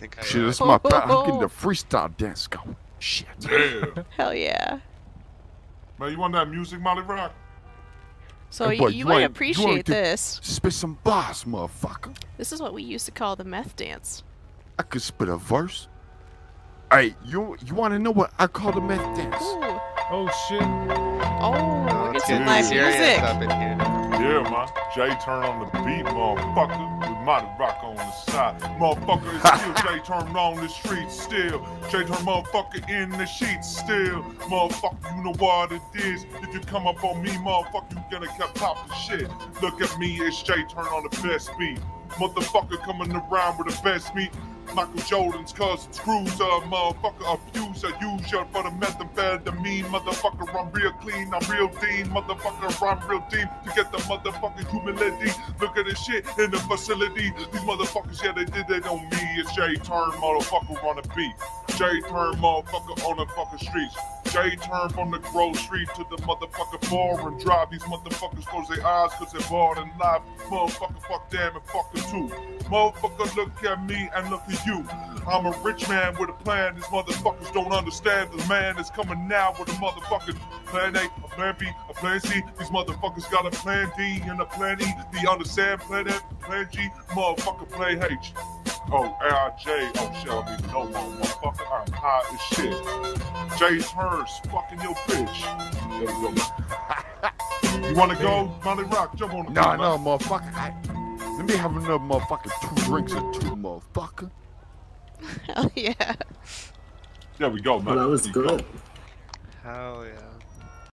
think I. Shit, that's my bad. I'm getting the freestyle dance going. Shit. Yeah. Hell yeah. Man, you want that music, Molly Rock? So Hey, boy, you might wanna appreciate get- this. Spit some bars, motherfucker. This is what we used to call the meth dance. I could spit a verse. Hey, you want to know what I call the meth dance? Ooh. Oh shit. Oh, we're Let's getting get live serious music. up in here. Yeah, man. Jay turn on the beat, motherfucker. With Molly Rock on the side. Motherfucker is still Jay turn on the streets still. Jay turn motherfucker in the sheets still. Motherfucker, you know what it is. If you come up on me, motherfucker, you gonna get poppin' shit. Look at me, it's Jay turn on the best beat. Motherfucker coming around with the best meat. Michael Jordan's cousins, Cruiser, motherfucker, abuser, user for the methamphetamine, motherfucker, I'm real clean, I'm real dean, motherfucker, I'm real deep to get the motherfucking humility. Look at this shit in the facility. These motherfuckers, yeah, they did that on me. It's Jay Turn, motherfucker, on the beat. Jay Turn, motherfucker, on the fucking streets. Jay Turn from the Grove Street to the motherfucking bar and drive. These motherfuckers close their eyes cause they're bored and live. Motherfucker, fuck them and fuck them too. Motherfucker, look at me and look at you. I'm a rich man with a plan. These motherfuckers don't understand. The man is coming now with a motherfucking plan A, a plan B, a plan C. These motherfuckers got a plan D and a plan E. Do you understand? Plan F, plan G, motherfucker, plan H. Oh, R.I.J. Oh, shit, I don't even know, motherfucker. I'm high as shit. Jay Turns, fucking your bitch. There we go. You wanna go, Molly Rock? Jump on the No, motherfucker. Let me have another motherfucker 2 drinks or 2, motherfucker. Hell yeah. There we go, man. Well, that was good. Hell yeah.